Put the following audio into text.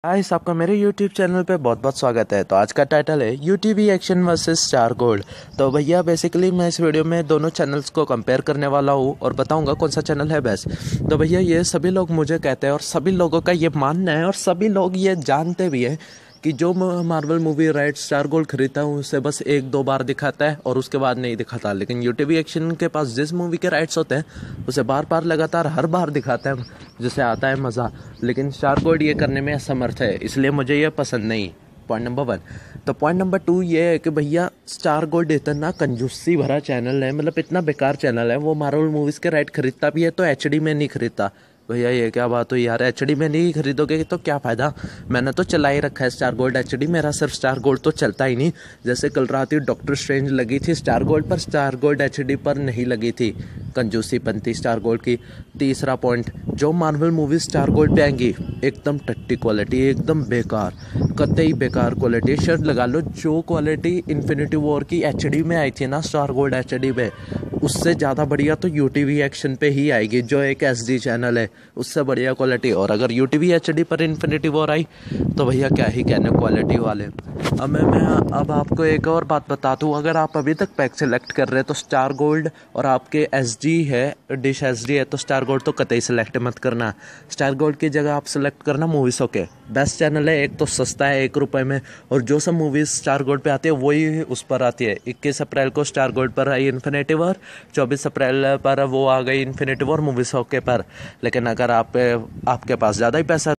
Guys, आपका मेरे YouTube channel पे बहुत बहुत स्वागत है। तो आज का टाइटल है UTV action versus star gold. तो भैया बेसिकली मैं इस वीडियो में दोनों चैनल्स को कंपेयर करने वाला हूँ और बताऊंगा कौन सा चैनल है बेस्ट। तो भैया ये सभी लोग मुझे कहते हैं और सभी लोगों का ये मानना है और सभी लोग ये जानते भी हैं कि जो Marvel movie right star gold खरीदता हूँ उसे बस एक दो बार दिखाता है और उसके बाद नहीं दिखाता। लेकिन यूटीवी एक्शन के पास जिस मूवी के राइट्स होते हैं उसे बार बार लगातार हर बार दिखाता है, जिससे आता है मज़ा। लेकिन स्टार गोल्ड ये करने में असमर्थ है, इसलिए मुझे ये पसंद नहीं। Point number 1। तो पॉइंट नंबर 2 ये है कि भैया स्टार गोल्ड इतना कंजूसी भरा चैनल है, मतलब इतना बेकार चैनल है। वो मार्वल मूवीज़ के राइट खरीदता भी है तो एचडी में नहीं खरीदता। भैया ये क्या बात हुई यार, एचडी में नहीं खरीदोगे तो क्या फ़ायदा। मैंने तो चला ही रखा है स्टार गोल्ड एचडी, मेरा सिर्फ स्टार गोल्ड तो चलता ही नहीं। जैसे कल रात ही डॉक्टर स्ट्रेंज लगी थी स्टार गोल्ड पर, स्टार गोल्ड एचडी पर नहीं लगी थी। कंजूसी पंथी स्टार गोल्ड की। तीसरा पॉइंट, जो मार्वल मूवी स्टार गोल्ड पे आएंगी एकदम टट्टी क्वालिटी, एकदम बेकार, कतई बेकार क्वालिटी। शर्ट लगा लो, जो क्वालिटी इन्फिनिटी वॉर की एचडी में आई थी ना स्टार गोल्ड एचडी में, उससे ज़्यादा बढ़िया तो यूटीवी एक्शन पे ही आएगी जो एक एसडी चैनल है, उससे बढ़िया क्वालिटी। और अगर यूटीवी एचडी पर इन्फिनिटी वॉर आई तो भैया क्या ही कहने क्वालिटी वाले। अब आपको एक और बात बता दूँ, अगर आप अभी तक पैक सेलेक्ट कर रहे हैं तो स्टार गोल्ड और आपके एसडी है, डिश एसडी है, तो स्टार गोल्ड तो कतई सेलेक्ट मत करना। स्टार गोल्ड की जगह आप सेलेक्ट करना मूवीज़। ओके, बेस्ट चैनल है, एक तो सस्ता है 1 रुपये में, और जो सब मूवीज़ स्टार गोल्ड पे आती है वही उस पर आती है। 21 अप्रैल को स्टार गोल्ड पर आई इन्फिनिटी वॉर, 24 अप्रैल पर वो आ गई इन्फिनिटी वॉर मूवीज़ ओके पर। लेकिन अगर आपके पास ज़्यादा ही पैसा